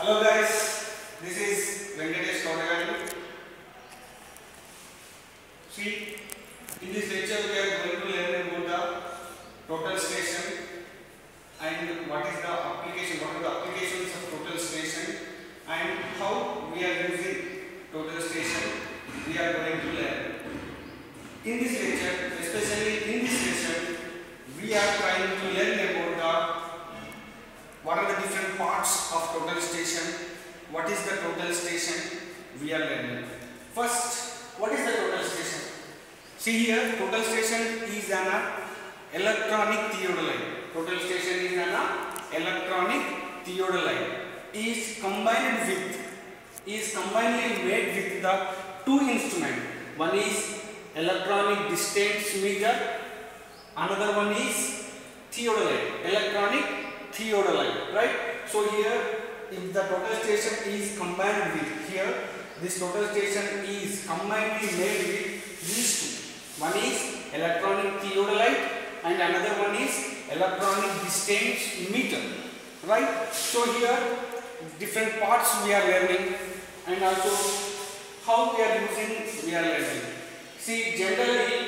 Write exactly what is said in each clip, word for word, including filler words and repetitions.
Hello guys, this is Venkatesh Kodagani. See, in this lecture we are going to learn about the total station and what is the application, what are the applications of total station and how we are using total station we are going to learn. In this lecture, especially in this session, we are trying to learn about the what are the different parts of total station, what is the total station we are learning. First, what is the total station? See here, total station is an electronic theodolite. Total station is an electronic theodolite. Is combined with, is combinedly made with the two instruments. One is electronic distance meter, another one is theodolite, electronic theodolite, right? So here, if the total station is combined with, here this total station is combinedly made with these two. One is electronic theodolite and another one is electronic distance meter, right? So here different parts we are learning and also how we are using we are learning. See, generally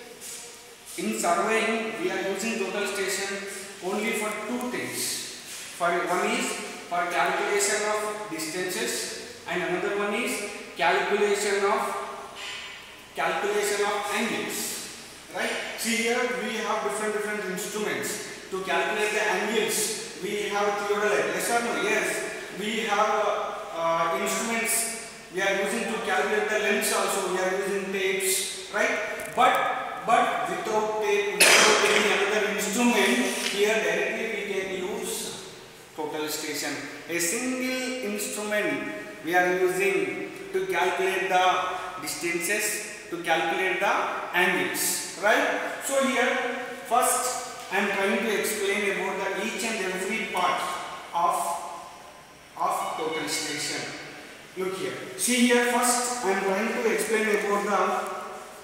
in surveying we are using total station only for two things. For one is for calculation of distances and another one is calculation of calculation of angles, right? See here we have different different instruments to calculate the angles. We have theodolite, yes or no? Yes. We have uh, uh, instruments we are using to calculate the lengths also. We are using tapes, right? But but without tape, without any another instrument, here directly we can use total station. A single instrument we are using to calculate the distances, to calculate the angles, right? So here first I am trying to explain about the each and every part of of total station. Look here. See here first I am trying to explain about the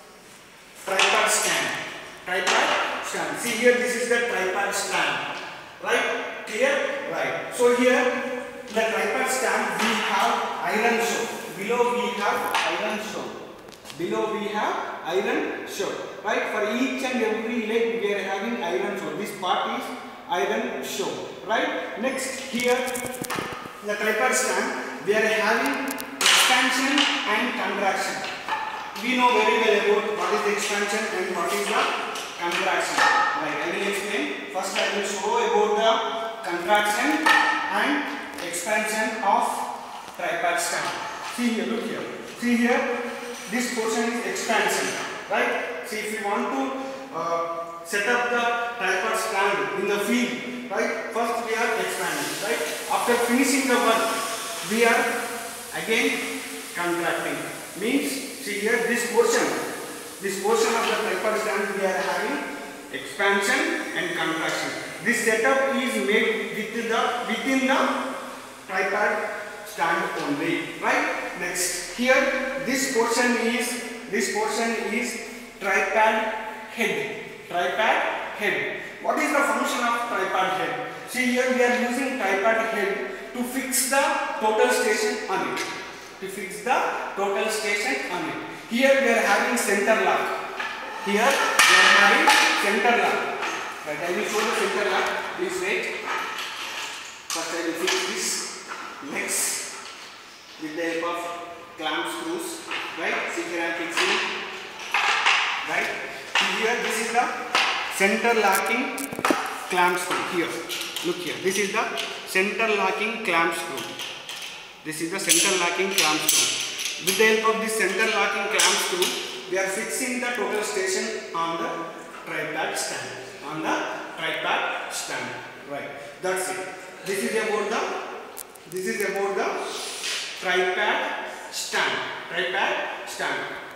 tripod stand. Tripod stand. See here this is the tripod stand. Right? Clear? Right. So here the tripod stand we have iron show. Below we have iron show. Below we have iron show. Right? For each and every leg we are having iron show. This part is iron show. Right? Next here the tripod stand we are having expansion and contraction. We know very well about what is the expansion and what is the contraction. Right, I will explain. First I will show about the contraction and expansion of tripod stand. See here, look here. See here, this portion is expansion. Right? See, if you want to uh, set up the tripod stand in the field, right? First we are expanding. Right? After finishing the work, we are again contracting. Means, see here this portion, this portion of the tripod stand we are having expansion and contraction. This setup is made with the, within the tripod stand only, right? Next, here this portion is, this portion is tripod head, tripod head. What is the function of tripod head? See here we are using tripod head to fix the total station on it. To fix the total station on it. Here we are having center lock. Here we are having center lock. Right, I will show the center lock. Please wait. First I will fix this legs with the help of clamp screws. Right, see here I am fixing. Right, see here this is the center locking clamp screw. Here, look here. This is the center locking clamp screw. This is the center locking clamp screw. With the help of this center locking clamp screw, we are fixing the total station on the tripod stand. On the tripod stand. Right. That's it. This is about the. This is about the tripod stand. Tripod stand.